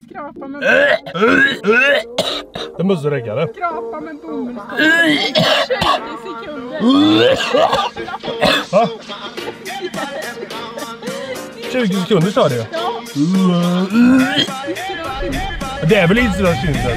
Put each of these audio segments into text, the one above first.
Skrapa med Det måste räcka det. Skrapa med bomullsskott. 20 sekunder. Va? 20 sekunder sa det. Ja. Det är väl inte så synden.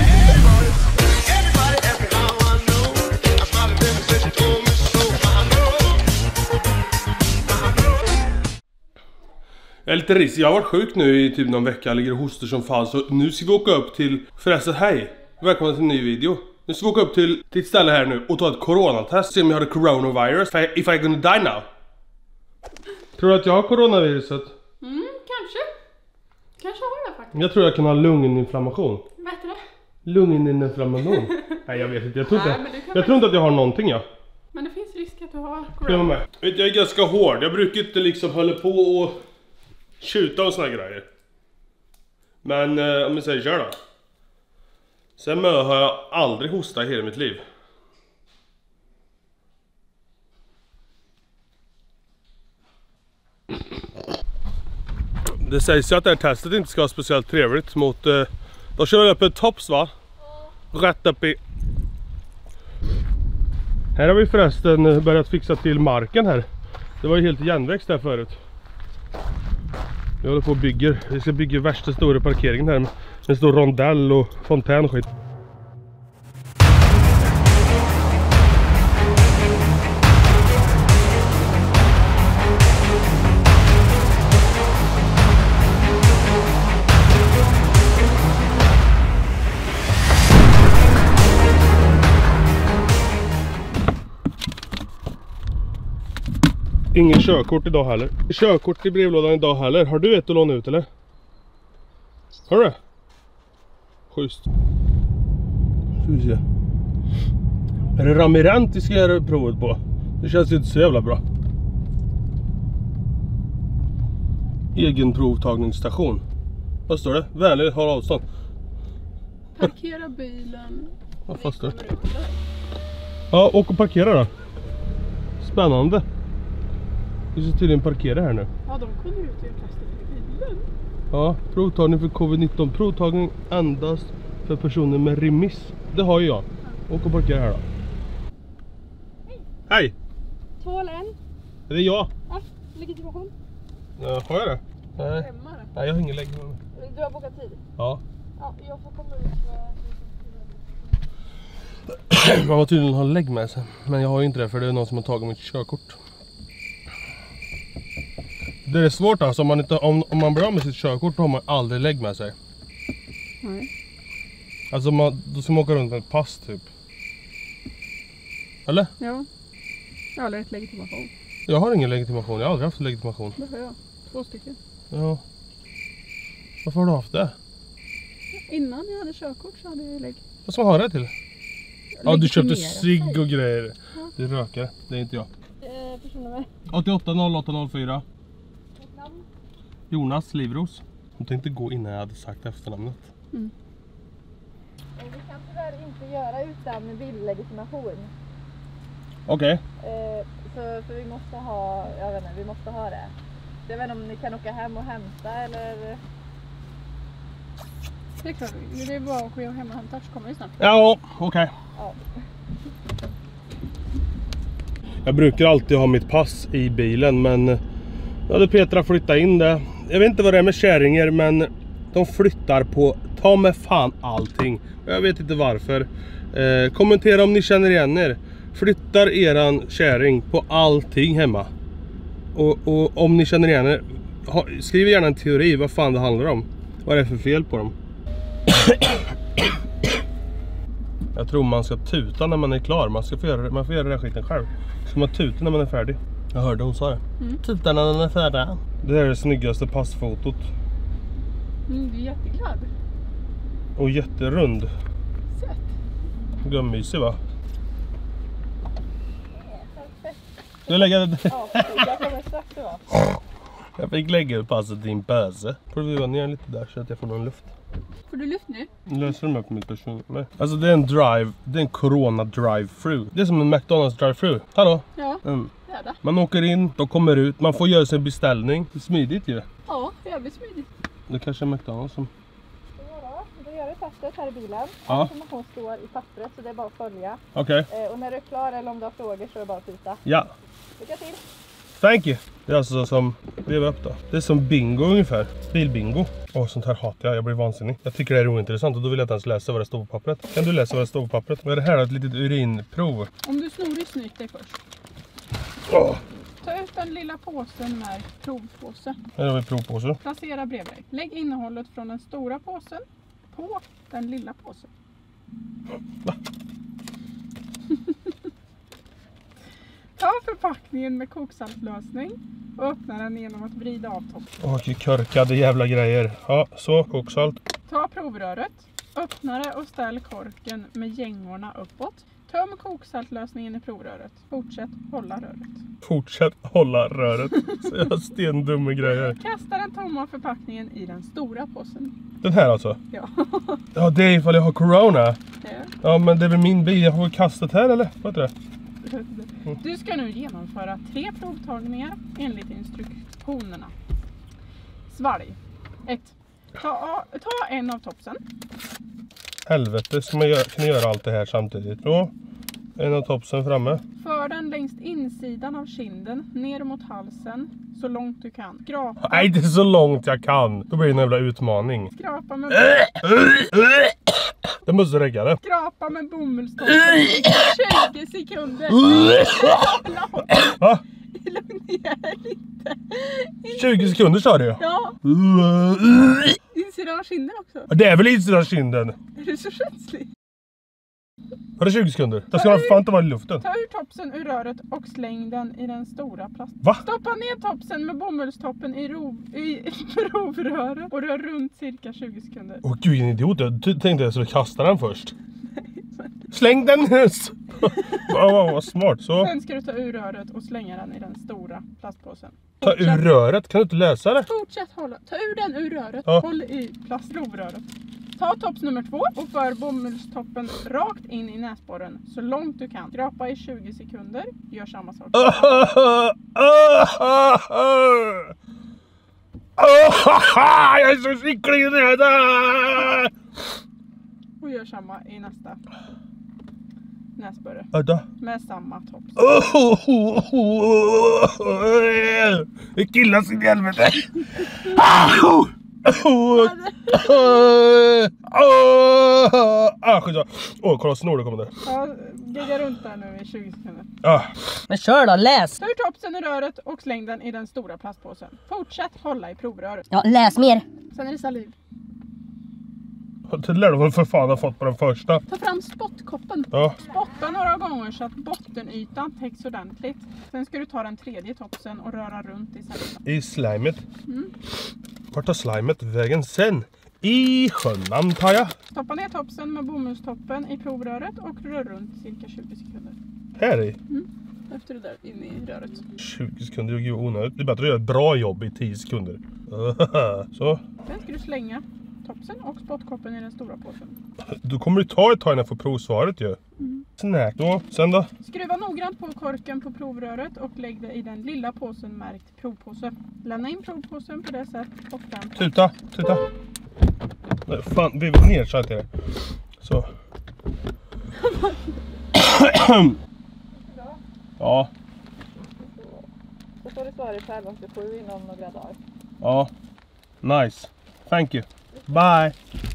Jag är lite risig. Jag har varit sjuk nu i typ någon vecka. Jag ligger och hostar som fan. Så nu ska vi åka upp till... Förresten, hej! Välkommen till en ny video. Nu ska vi åka upp till ett ställe här nu och ta ett coronatest. Se om jag har coronavirus. If I gonna die now. Tror du att jag har coronaviruset? Kanske. Kanske har jag faktiskt. Jag tror jag kan ha lunginflammation. Vad heter det? Lunginflammation? Nej, jag vet inte. Jag tror inte, Nej, jag tror inte att jag har någonting, ja. Men det finns risk att du har Jag corona. med. Vet, jag är ganska hård. Jag brukar inte liksom hålla på och tjuta och såna grejer. Men om jag säger kör då. Sen har jag aldrig hostat i hela mitt liv. Det sägs ju att det här testet inte ska vara speciellt trevligt mot... Då kör vi upp ett tops, va? Rätt upp i... Här har vi förresten börjat fixa till marken här. Det var ju helt igenväxt där förut. Vi håller på och bygger. Vi ska bygga värsta stora parkeringen här med en stor rondell och fontän och skit. Ingen körkort idag heller. Körkort i brevlådan idag heller. Har du ett att låna ut eller? Har du det? Schysst. Ska vi se. Är det Ramirent vi ska göra provet på? Det känns inte så jävla bra. Egen provtagningsstation. Vad står det? Vänlig, håll avstånd. Parkera bilen. Vad fan står det? Ja, åk och parkera då. Spännande. Vi ska tydligen parkera här nu. Ja, de kommer ut ur testet i bilen. Ja, provtagning för covid-19. Provtagning endast för personer med remiss. Det har ju jag. Åk och parkera här då. Hej! 2 eller 1? Är det jag? Ja, legitimation. Ja, har jag det? Nej. Hemma då? Nej, jag har ingen legitimation. Du har bokat tid? Ja. Ja, jag får komma ut med... Man var tydligen ha lägg med sig. Men jag har ju inte det för det är någon som har tagit mitt körkort. Det är svårt alltså, om man blir av med sitt körkort då har man aldrig lägg med sig. Nej. Alltså då ska man åka runt med ett pass typ. Eller? Ja. Jag har rätt legitimation. Jag har ingen legitimation, jag har aldrig haft legitimation. Det har jag. 2 stycken. Ja. Varför har du haft det? Innan jag hade körkort så hade jag Vad ska man ha det till? Ja, du köpte Legitimera cigg sig. och grejer. Ja. Du rökare, det är inte jag. Personnummer. 880804. Mitt namn. Jonas Livros. Hon tänkte gå innan jag hade sagt efternamnet. Mm. Vi kan tyvärr inte göra utan bildlegitimation. Okej. För vi måste ha, jag vet inte, vi måste ha det. Jag vet inte om ni kan åka hem och hämta eller... Det är klart, det är bara att gå hem och hämta så kommer vi snart. Ja, okej. Ja. Jag brukar alltid ha mitt pass i bilen, men ja, det Petra flyttat in det. Jag vet inte vad det är med kärringar, men de flyttar på ta med fan allting. Jag vet inte varför. Kommentera om ni känner igen er. Flyttar eran kärring på allting hemma. Och om ni känner igen er, skriv gärna en teori vad fan det handlar om. Vad är det för fel på dem? Jag tror man ska tuta när man är klar. Man får göra den här skiten själv. Ska man tuta när man är färdig? Jag hörde hon sa det. Tuta när man är färdig. Det här är det snyggaste passfotot. Du är jätteglad. Och jätterund. Sött. Gummysig va? Ska jag lägga det? Ja, jag kommer strax det va? Jag fick lägga ut passet i en pöse. Prova ner lite där så att jag får någon luft. Får du luft nu? Löser de upp mitt personnummer? Alltså det är en drive, det är en corona drive-thru. Det är som en McDonalds drive-thru. Hallå? Ja, Det är det. Man åker in, de kommer ut, man får göra sin beställning. Det är smidigt ju. Ja, jävligt smidigt. Det kanske är McDonalds som pappret här i bilen. Ja. Information står i pappret så det är bara att följa. Okej. Och när du är klar eller om du har frågor så är det bara att tuta. Ja. Lycka till! Thank you. Det är alltså som, leva upp då. Det är som bingo ungefär. Bilbingo. Sånt här hatar jag blir vansinnig. Jag tycker det är ointressant och då vill jag inte ens läsa vad det står på pappret. Kan du läsa vad det står på pappret? Vad är det här? Ett litet urinprov. Om du snorig, snyk dig först. Åh, Ta ut den lilla påsen med provpåse. här har vi provpåse. Placera bredvid dig. Lägg innehållet från den stora påsen på den lilla påsen. Va? Ta förpackningen med koksaltlösning och öppna den genom att vrida av toppen. Åh, körkade jävla grejer. Ja, så, koksalt. Ta provröret, öppna det och ställ korken med gängorna uppåt. Töm koksaltlösningen i provröret. Fortsätt hålla röret. Fortsätt hålla röret. Så jag har stendumma grejer. Kasta den tomma förpackningen i den stora påsen. Den här alltså? Ja. Ja, det är ifall jag har corona. Ja. Ja, men det är väl min bil. Jag har kastat här eller? Vad är det? Du ska nu genomföra 3 provtagningar enligt instruktionerna. Svalg. 1. Ta en av topsen. Helvete, ska man kunna göra allt det här samtidigt? Så, en av topsen framme. För den längs insidan av kinden ner mot halsen så långt du kan. Skrapa. Nej, det är så långt jag kan. Då blir det en jävla utmaning. Skrapa med Det måste räcka det. Skrapa med bomullstoppen i 20 sekunder. Va? Lugn ner dig lite. 20 sekunder sa du? Ja, insidan av kinden också. Det är väl insidan kinden? Är du så känslig? Var det 20 sekunder? Jag ska fan inte vara i luften. Ta ur topsen ur röret och släng den i den stora plast. Va? Stoppa ner topsen med bomullstoppen i provröret och rör runt cirka 20 sekunder. Åh gud, en idiot. Jag tänkte jag skulle kasta den först. Släng den! Vad smart. Så. Sen ska du ta ur röret och slänga den i den stora plastpåsen. Ta ur röret. Kan du inte läsa det? Fortsätt hålla. Ta ur den ur röret. Ja. Håll i provröret. Ta tops nummer 2 och för bomullstoppen rakt in i näsborren så långt du kan. Skrapa i 20 sekunder. Gör samma sak. Jag är så skicklig i det där! Och gör samma i nästa näsborre. Vänta. Med samma tops. Det killas i helvete. Kolla snor kommer där. Ja, gegga runt där nu i 20 sekunder. Men kör då, läs! Ta ur topsen ur röret och släng den i den stora plastpåsen. Fortsätt hålla i provröret. Ja, läs mer! Sen är det saliv. Det lär du väl för fan ha fått på den första. Ta fram spottkoppen. Ja. Spotta några gånger så att bottenytan täcks ordentligt. Sen ska du ta den tredje topsen och röra runt i saliven. I slimet. Vart tar slimet vägen sen? I sjön antar jag. Stoppa ner topsen med bomullstoppen i provröret och rör runt cirka 20 sekunder. Här i. Efter det där in i röret. 20 sekunder, det är onödigt. Det är bättre att göra ett bra jobb i 10 sekunder. Så. Sen ska du slänga topsen och spottkoppen i den stora påsen. Då kommer det ta ett tag innan jag får provsvaret ju. Snack då. Sen då? Skruva noggrant på korken på provröret och lägg det i den lilla påsen märkt provpåse. Lämna in provpåsen på det sätt och den. Tuta. Nej, fan, vi var ner så att det. Så. Ja. Så får du svara själv om du får inom några dagar. Ja. Nice. Thank you. Bye.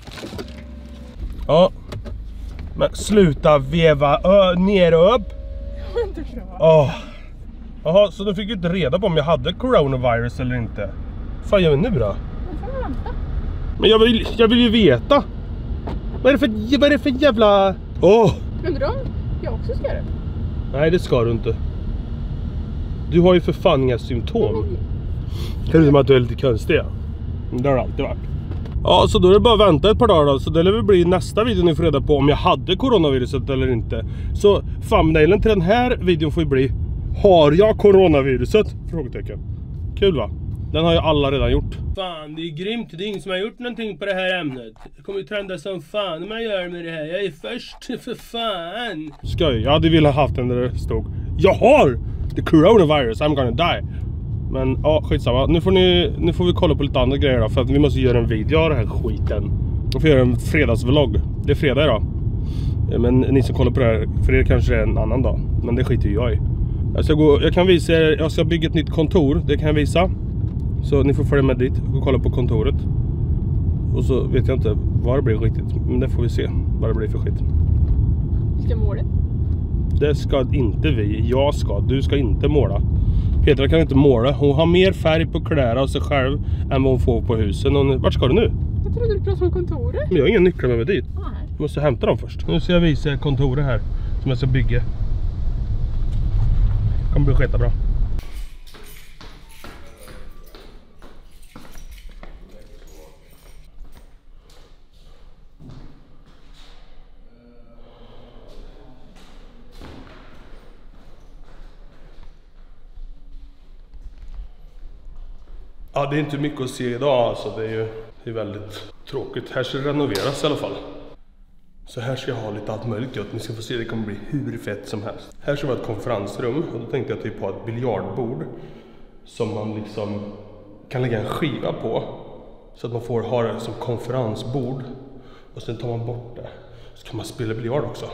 Ja. Men sluta veva ner och upp. Inte bra. Jaha, så du fick ju inte reda på om jag hade coronavirus eller inte. Fan gör vi nu då? Nu får vi vänta. Men jag vill ju veta. Vad är det för jävla... Undrar om jag också ska göra det? Nej, det ska du inte. Du har ju för fan inga symptom. Förutom att du är lite konstig. Det har alltid varit. Ja, så då är det bara att vänta ett par dagar då. Så det lär bli nästa video ni får reda på om jag hade coronaviruset eller inte. Så thumbnailen till den här videon får ju bli: har jag coronaviruset? Frågetecken. Kul va? Den har ju alla redan gjort. Fan, det är grymt. Det är ingen som har gjort någonting på det här ämnet. Det kommer ju trenda som fan när man gör med det här. Jag är först, för fan. Skoj, jag hade velat haft den där det stod: jag har the coronavirus, I'm gonna die. Men ja, skitsamma. Nu får vi kolla på lite andra grejer då, för att vi måste göra en video av den här skiten. Jag får göra en fredagsvlogg. Det är fredag idag. Men ni som kollar på det här, för er kanske det är en annan dag. Men det skiter ju jag i. Jag kan visa er, jag ska bygga ett nytt kontor. Det kan jag visa. Så ni får följa med dit och kolla på kontoret. Och så vet jag inte vad det blir riktigt. Men det får vi se vad det blir för skit. Ska måla? Det ska inte vi. Jag ska. Du ska inte måla. Petra kan inte måla. Hon har mer färg på kläder av sig själv än vad hon får på husen. Vart ska du nu? Jag trodde du pratade om kontoret. Men jag har inga nycklar med mig dit. Nej. Jag måste hämta dem först. Nu ska jag visa kontoret här som jag ska bygga. Det kommer bli skitbra. Ja, det är inte mycket att se idag, alltså det är väldigt tråkigt. Här ska det renoveras i alla fall. Så här ska jag ha lite allt möjligt. Ni ska få se, det kommer bli hur fett som helst. Här ska vara ett konferensrum och då tänkte jag typ ha ett biljardbord som man liksom kan lägga en skiva på. Så att man får ha det som konferensbord. Och sen tar man bort det. Så kan man spela biljard också.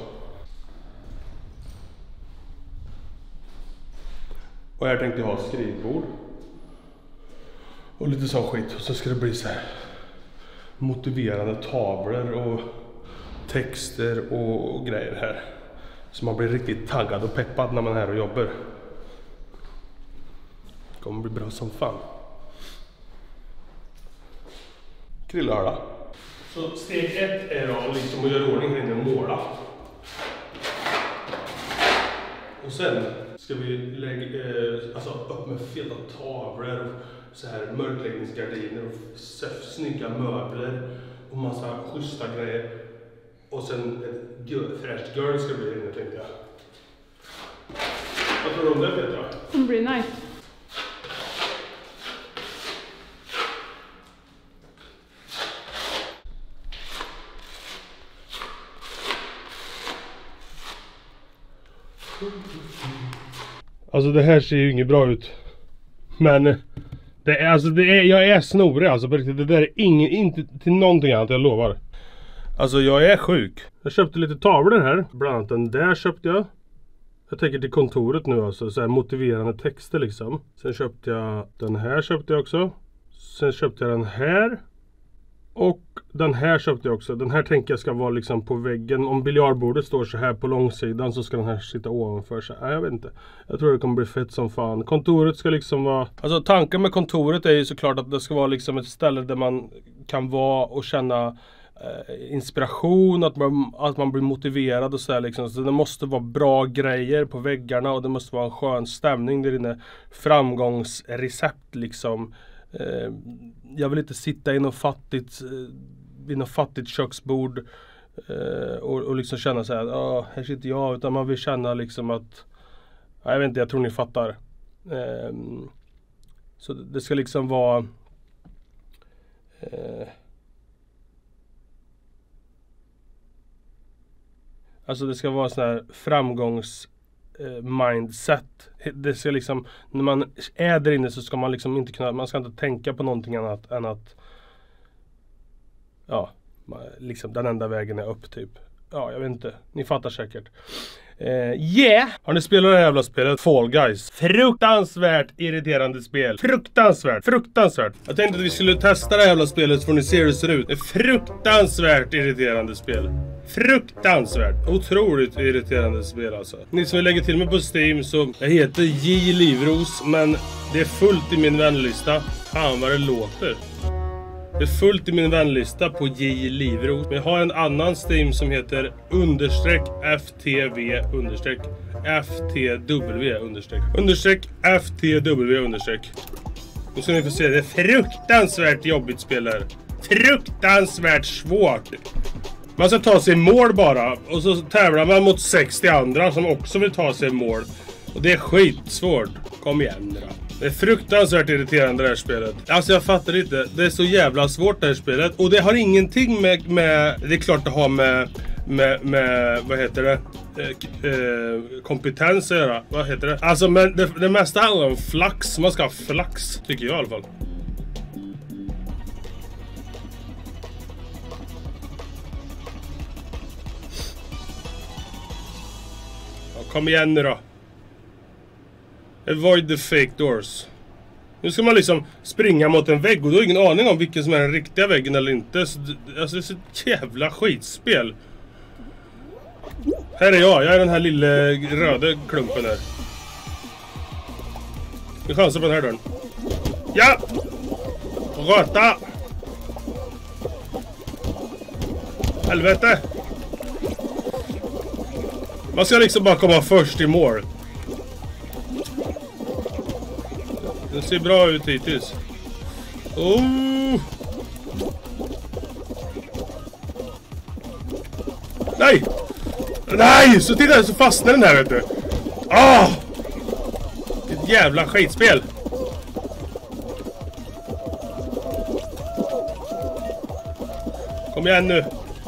Och här tänkte jag ha skrivbord. Och lite sån skit. Och så ska det bli så här motiverande tavlor och texter och grejer här. Så man blir riktigt taggad och peppad när man är här och jobbar. Det kommer bli bra som fan. Krillhörda. Så steg 1 är då liksom att göra ordning här inne och måla. Och sen ska vi lägga upp med feta tavlor och så här mörkläggningsgardiner och snygga möbler och massa schyssta grejer. Och sen ett fräscht girl ska bli inne, tänkte jag. Vad tror du om det, Petra? Det kommer bli nice. Alltså det här ser ju inget bra ut. Men jag är snorig alltså. Det där är inte till någonting annat, jag lovar. Alltså jag är sjuk. Jag köpte lite tavlor här. Bland annat den där köpte jag. Jag tänker till kontoret nu alltså. Så här motiverande texter liksom. Sen köpte jag den här köpte jag också. Sen köpte jag den här. Och den här köpte jag också. Den här tänker jag ska vara liksom på väggen. Om biljardbordet står så här på långsidan så ska den här sitta ovanför sig. Nej, jag vet inte. Jag tror det kommer bli fett som fan. Kontoret ska liksom vara... Alltså tanken med kontoret är ju såklart att det ska vara liksom ett ställe där man kan vara och känna inspiration. Att man blir motiverad och så här liksom. Så det måste vara bra grejer på väggarna och det måste vara en skön stämning där inne. Framgångsrecept liksom. Jag vill inte sitta i något fattigt köksbord och liksom känna så här, här sitter jag, utan man vill känna liksom att, jag vet inte, jag tror ni fattar. Så det ska liksom vara alltså det ska vara sån här mindset. Det ska liksom, när man är där inne så ska man liksom inte kunna, man ska inte tänka på någonting annat än att liksom den enda vägen är upp typ. Ja, jag vet inte. Ni fattar säkert. Har ni spelat det här jävla spelet? Fall Guys. Fruktansvärt irriterande spel. Fruktansvärt. Jag tänkte att vi skulle testa det här jävla spelet så får ni se hur det ser ut. Ett fruktansvärt irriterande spel. Fruktansvärt. Otroligt irriterande spel alltså. Ni som vill lägga till mig på Steam så jag heter J Livros, men det är fullt i min vänlista. Fan vad det låter. Det är fullt i min vänlista på J Livros. Men jag har en annan Steam som heter _FTV_ _FTW_. Nu ska ni få se, det är fruktansvärt jobbigt spel här. Fruktansvärt svårt. Man ska ta sig i mål bara. Och så tävlar man mot 60 andra som också vill ta sig i mål. Och det är skitsvårt. Kom igen då. Det är fruktansvärt irriterande det här spelet. Alltså jag fattar inte. Det är så jävla svårt det här spelet. Och det har ingenting med det är klart att ha med vad heter det? Kompetens att göra. Vad heter det? Alltså men det mesta handlar om flax. Man ska ha flax, tycker jag i alla fall. Kom igen nu då. Avoid the fake doors. Nu ska man liksom springa mot en vägg och du har ingen aning om vilken som är den riktiga väggen eller inte. Så, alltså det är så jävla skitspel. Här är jag är den här lilla röda klumpen här. Vi chansar på den här dörren. Ja! Röta! Helvete! Man ska liksom bara komma först i mål. Det ser bra ut hittills. Oh! Nej! Nej! Så titta, så fastnar den här, vet du. Ah! Ett jävla skitspel. Kom igen nu.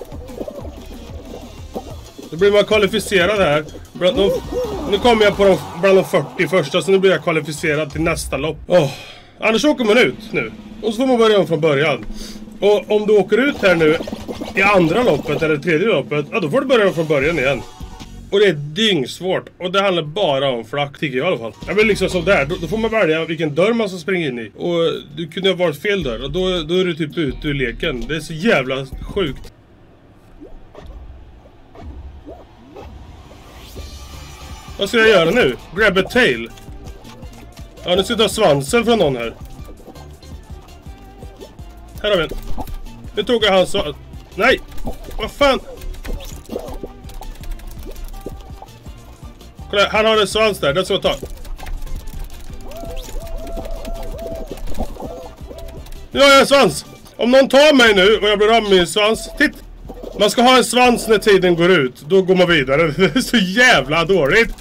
Då blir man kvalificerad här. Nu kommer jag på bland de 40 första, så nu blir jag kvalificerad till nästa lopp. Annars åker man ut nu. Och så får man börja om från början. Och om du åker ut här nu i andra loppet eller tredje loppet, ja då får du börja om från början igen. Och det är dyngsvårt. Och det handlar bara om flack, tycker jag i alla fall. Jag vill liksom som där, då får man välja vilken dörr man ska springa in i. Och du kunde ha varit fel dörr. Och då är du typ ute ur leken. Det är så jävla sjukt. Vad ska jag göra nu? Grab a tail. Ja, nu ska jag ta svansen från någon här. Här har vi en. Nu tog jag hans svans. Nej! Vad fan? Kolla, han har en svans där. Den ska jag ta. Nu har jag en svans. Om någon tar mig nu och jag blir av med min svans. Titt! Man ska ha en svans när tiden går ut. Då går man vidare. Det är så jävla dåligt.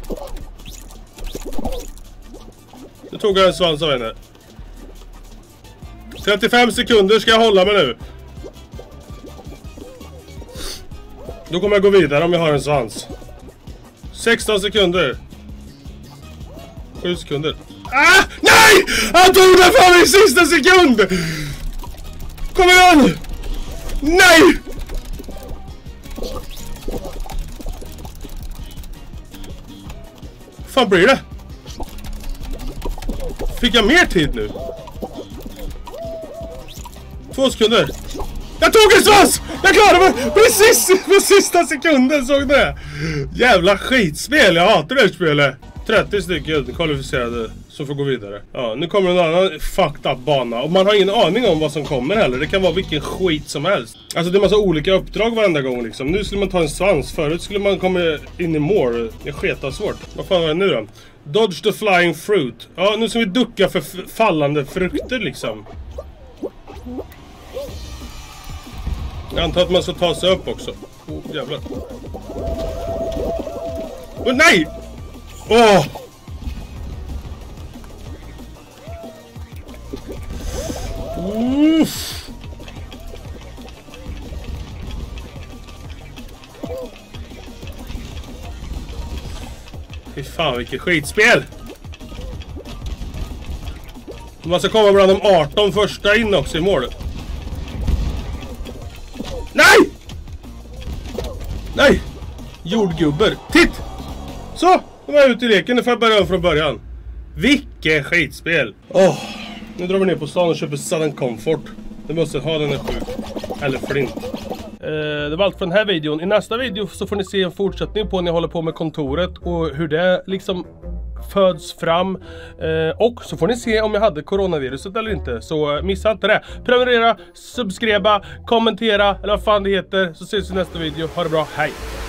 Nu tog jag en svans av henne. 35 sekunder ska jag hålla mig nu. Då kommer jag gå vidare om jag har en svans. 16 sekunder. 7 sekunder. Ah! Nej! Han tog den för mig i sista sekund! Kom igen! Nej! Vad fan blir det? Fick jag mer tid nu? 2 sekunder. Jag tog en svans! Jag klarade mig precis på sista sekunden, såg det? Jävla skitspel, jag hatar det här spelet. 30 stycken kvalificerade som får gå vidare. Ja, nu kommer en annan fucked up bana. Och man har ingen aning om vad som kommer heller. Det kan vara vilken skit som helst. Alltså det är massa olika uppdrag varenda gång liksom. Nu skulle man ta en svans. Förut skulle man komma in i mål. Det är sketsvårt. Vad fan var det nu då? Dodge the flying fruit. Ja, nu ska vi ducka för fallande frukter liksom. Jag antar att man ska ta sig upp också. Oh, jävlar. Åh, nej! Åh! Uff. Fy fan, vilket skitspel! Man ska komma bland de 18 första in också i målet. Nej! Nej! Jordgubbar. Titt! Så! Nu var jag ute i leken. Nu får jag börja om från början. Vilket skitspel! Nu drar vi ner på stan och köper Southern Comfort. Du måste ha den här sjuk. Eller flint. Det var allt för den här videon. I nästa video så får ni se en fortsättning på när jag håller på med kontoret. Och hur det liksom föds fram. Och så får ni se om jag hade coronaviruset eller inte. Så missa inte det. Prenumerera, subscriba, kommentera eller vad fan det heter. Så ses vi i nästa video. Ha det bra, hej!